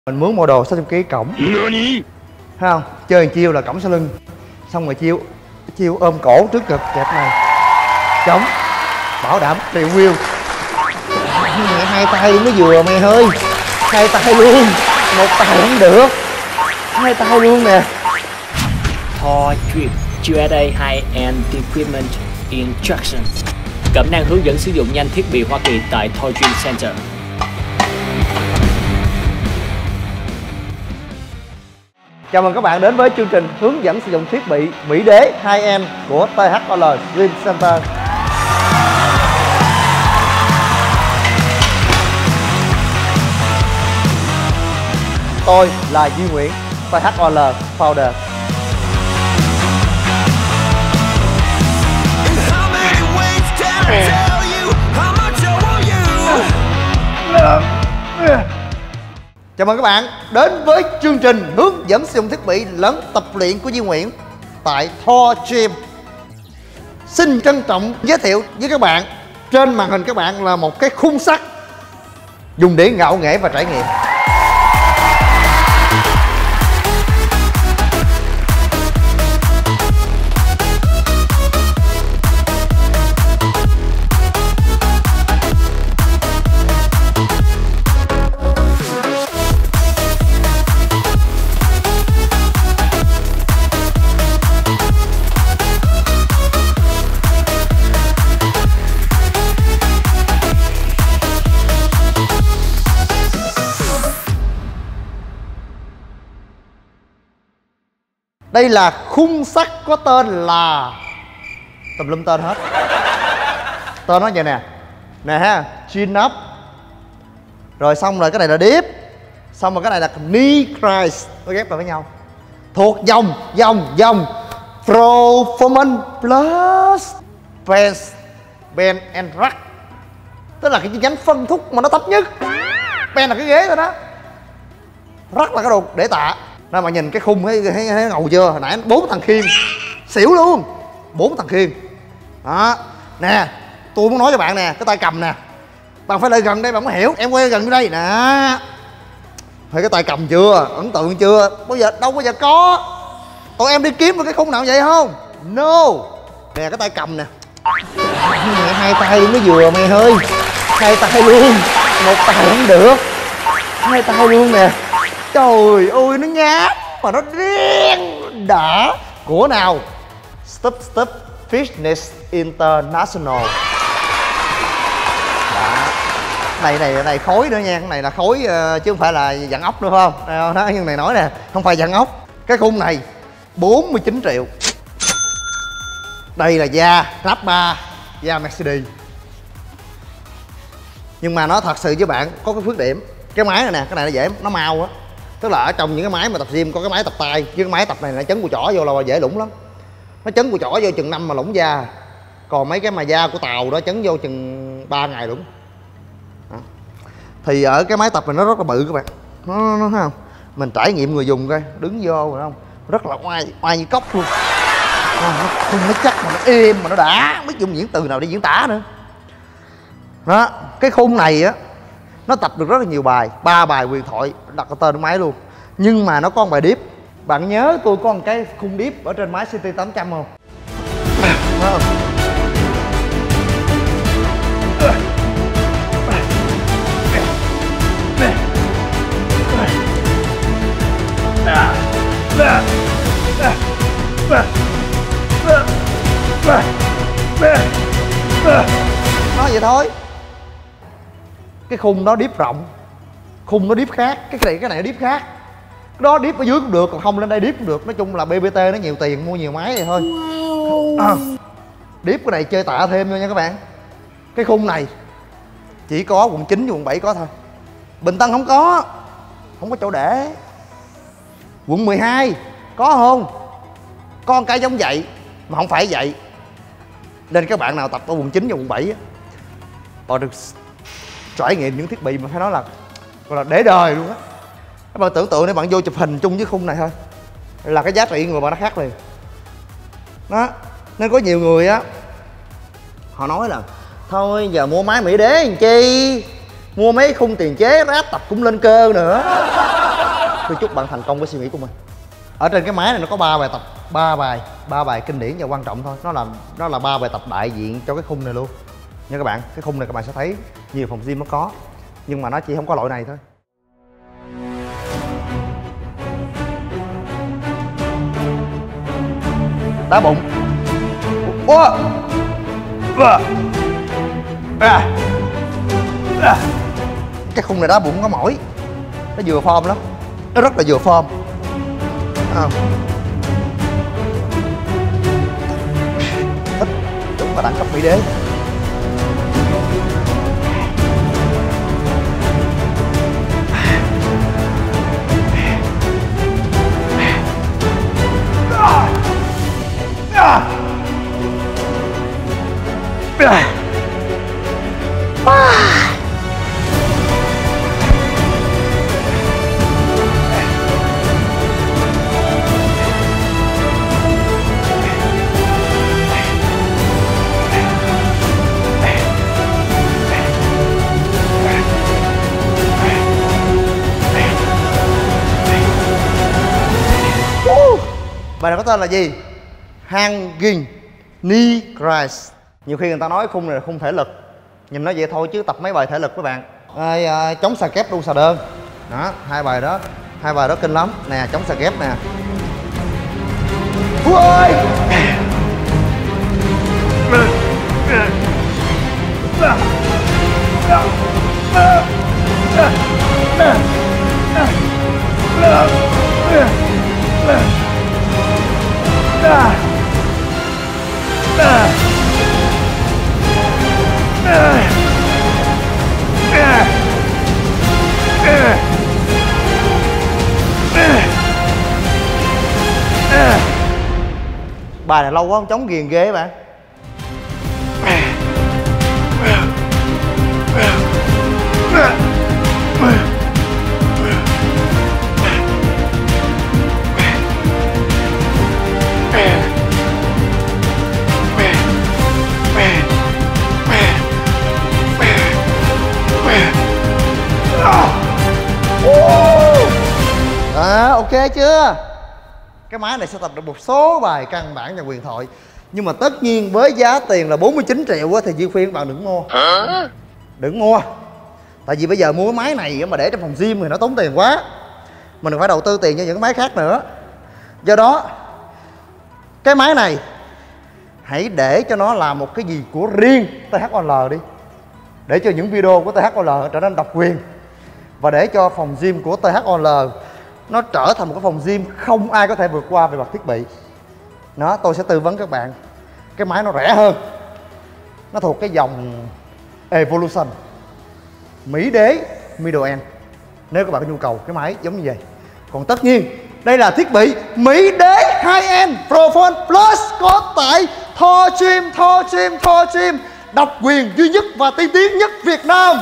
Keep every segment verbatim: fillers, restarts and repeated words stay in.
Mình mướn model sáu trăm ký cổng. Thấy không? Chơi một chiêu là cổng sau lưng. Xong rồi chiêu chiêu ôm cổ trước ngực kẹp này. Chống. Bảo đảm triệu view. Mẹ hai tay mới vừa mày ơi. Hai tay luôn. Một tay không được. Hai tay luôn nè. Thor Dream Q S A High-End Equipment Instruction. Cẩm nang hướng dẫn sử dụng nhanh thiết bị Hoa Kỳ tại Thor Dream Center. Chào mừng các bạn đến với chương trình hướng dẫn sử dụng thiết bị mỹ đế High-End của tê hát o lờ Dream Center. Tôi là Duy Nguyễn, tê hát o lờ Founder. Chào mừng các bạn đến với chương trình hướng dẫn sử dụng thiết bị lẫn tập luyện của Duy Nguyễn tại Thor Gym. Xin trân trọng giới thiệu với các bạn, trên màn hình các bạn là một cái khung sắt dùng để ngạo nghễ và trải nghiệm. Đây là khung sắt có tên là tùm lum tên hết. Tên nó vậy nè. Nè ha, chin up. Rồi xong rồi cái này là dip. Xong rồi cái này là knee rise. Nó ghép vào với nhau. Thuộc dòng dòng dòng Performance Plus Bench Bench and Rack. Tức là cái chi nhánh phân thúc mà nó thấp nhất. Bench là cái ghế thôi đó. Rack là cái đồ để tạ. Đó, mà nhìn cái khung thấy, thấy, thấy ngầu chưa? Hồi nãy bốn thằng khiên xỉu luôn. Bốn thằng khiên. Đó. Nè, tôi muốn nói cho bạn nè, cái tay cầm nè. Bạn phải lại gần đây bạn mới hiểu. Em quay gần đây nè. Thấy cái tay cầm chưa? Ấn tượng chưa? Bao giờ đâu bao giờ có. Tụi em đi kiếm được cái khung nào vậy không? No. Nè cái tay cầm nè. Mẹ hai tay mới vừa mày ơi. Hai tay luôn. Một tay không được. Hai tay luôn nè. Trời ơi nó nháp mà nó đen đã. Của nào? Step Step Fitness International. Đó. Này này này khối nữa nha. Cái này là khối uh, chứ không phải là dạng ốc nữa phải không? Đây, đó, nhưng này nói nè, không phải dạng ốc. Cái khung này bốn mươi chín triệu. Đây là da Rappa, da Mercedes. Nhưng mà nó thật sự với bạn có cái khuyết điểm. Cái máy này nè, cái này nó dễ, nó mau á. Tức là ở trong những cái máy mà tập gym có cái máy tập tay, chứ cái máy tập này nó chấn của chỏ vô là dễ lủng lắm. Nó chấn của chỏ vô chừng năm mà lủng da. Còn mấy cái mà da của tàu đó chấn vô chừng ba ngày lủng. Đó. Thì ở cái máy tập này nó rất là bự các bạn. Nó, nó thấy không? Mình trải nghiệm người dùng coi, đứng vô rồi không? Rất là oai, oai như cốc luôn. Nó, nó, nó chắc mà nó êm mà nó đã, biết dùng những từ nào để diễn tả nữa. Đó, cái khung này á nó tập được rất là nhiều bài, ba bài huyền thoại đặt cái tên máy luôn. Nhưng mà nó có một bài dip. Bạn nhớ tôi có một cái khung dip ở trên máy xê tê tám trăm không? Đó không? Nói vậy thôi. Cái khung đó dip rộng, khung nó dip khác, cái này cái này dip khác. Cái đó dip ở dưới cũng được, còn không lên đây dip cũng được. Nói chung là bê bê tê nó nhiều tiền, mua nhiều máy vậy thôi. Wow. À, dip cái này chơi tạ thêm thôi nha các bạn. Cái khung này chỉ có quận chín và quận bảy có thôi. Bình Tân không có, không có chỗ để. Quận mười hai có không? Có một cái giống vậy mà không phải vậy. Nên các bạn nào tập ở quận chín và quận bảy á, họ được trải nghiệm những thiết bị mà phải nói là gọi là để đời luôn á. Các bạn tưởng tượng để bạn vô chụp hình chung với khung này thôi là cái giá trị người bạn nó khác liền. Đó, nên có nhiều người á họ nói là thôi giờ mua máy mỹ đế làm chi, mua mấy khung tiền chế ráp tập cũng lên cơ nữa. Tôi chúc bạn thành công với suy nghĩ của mình. Ở trên cái máy này nó có ba bài tập, ba bài, ba bài kinh điển và quan trọng thôi. Nó là nó là ba bài tập đại diện cho cái khung này luôn. Nha các bạn, cái khung này các bạn sẽ thấy nhiều phòng gym nó có, nhưng mà nó chỉ không có loại này thôi. Đá bụng. Ủa? Cái khung này đá bụng có mỏi. Nó vừa form lắm. Nó rất là vừa form. À. Thích. Đúng là đẳng cấp mỹ đế. Bài này có tên là gì? Hanging knee raise. Nhiều khi người ta nói khung này là khung thể lực, nhìn nó vậy thôi chứ tập mấy bài thể lực các bạn. À, à, chống xà kép đu xà đơn. Đó, hai bài đó, hai bài đó kinh lắm. Nè, chống xà kép nè. Ui! Bài này lâu quá không chống ghiền ghê bạn. À, ok chưa? Cái máy này sẽ tập được một số bài căn bản và huyền thoại. Nhưng mà tất nhiên với giá tiền là bốn mươi chín triệu thì Duy khuyên các bạn đừng mua. Hả? Đừng mua. Tại vì bây giờ mua cái máy này mà để trong phòng gym thì nó tốn tiền quá. Mình phải đầu tư tiền cho những cái máy khác nữa. Do đó cái máy này hãy để cho nó làm một cái gì của riêng tê hát o lờ đi. Để cho những video của tê hát o lờ trở nên độc quyền. Và để cho phòng gym của tê hát o lờ nó trở thành một cái phòng gym không ai có thể vượt qua về mặt thiết bị. Nó tôi sẽ tư vấn các bạn. Cái máy nó rẻ hơn. Nó thuộc cái dòng Evolution Mỹ đế Middle End. Nếu các bạn có nhu cầu cái máy giống như vậy. Còn tất nhiên đây là thiết bị Mỹ đế High-end Profone Plus có tại Thor Gym, Thor Gym, Thor Gym, độc quyền duy nhất và tiên tiến nhất Việt Nam.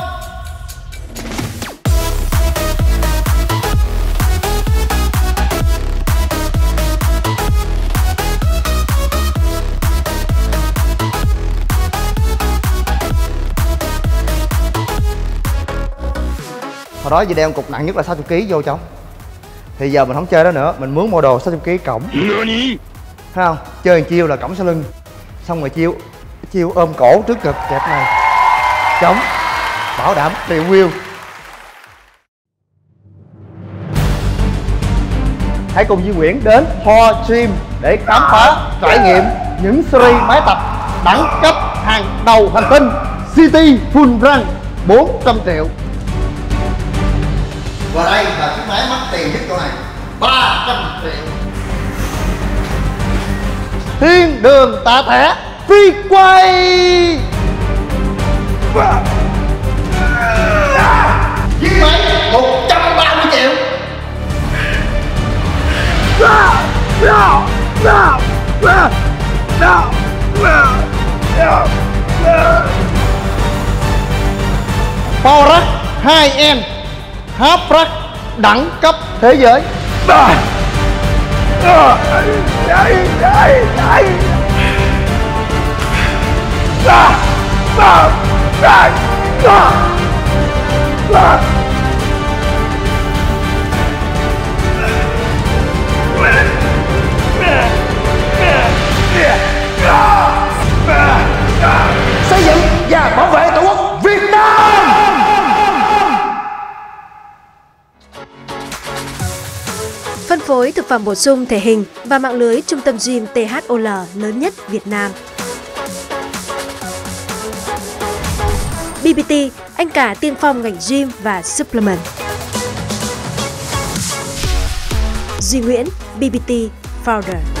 Hồi đó gì đeo cục nặng nhất là sáu mươi ki lô gam vô trong. Thì giờ mình không chơi đó nữa, mình mướn model sáu mươi ki lô gam cổng. Thấy không? Chơi một chiêu là cổng sau lưng. Xong rồi chiêu chiêu ôm cổ trước ngực kẹp này. Chống. Bảo đảm triệu view. Hãy cùng Duy Nguyễn đến Thor Gym để khám phá, trải nghiệm những series máy tập đẳng cấp hàng đầu hành tinh. City Full Run bốn trăm triệu. Và đây là chiếc máy mắc tiền nhất chỗ này, ba trăm triệu. Thiên đường tạ thẻ phi quay. Chiếc máy một trăm ba mươi triệu. Power Rack High-end Half Rack đẳng cấp thế giới. phối thực phẩm bổ sung thể hình và mạng lưới trung tâm gym tê hát o lờ lớn nhất Việt Nam. bê bê tê, anh cả tiên phong ngành gym và supplement. Duy Nguyễn, bê bê tê Founder.